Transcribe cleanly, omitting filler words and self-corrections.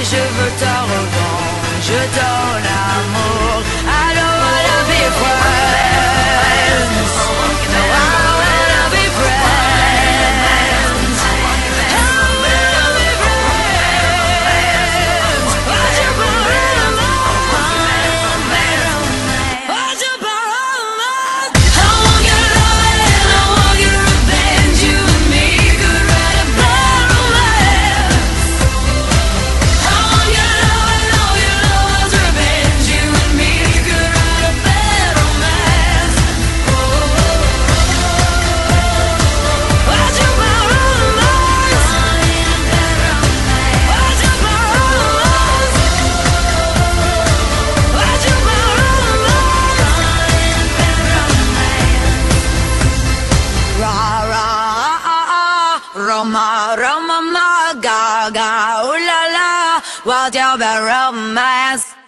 je veux ta revanche, ton amour. I don't wanna be friends. No, I don't wanna be friends. I don't wanna be friends. Why'd you borrow romance? Why'd you borrow romance? I want your love and I want your revenge. You and me could write a bad romance. I want your love and all your love's revenge. You and me could write a bad romance. Why'd you borrow romance? Why'd you borrow romance? Why'd you borrow romance? Ra ra Roma Roma ma ga ga ooh la la, 我要表 romance。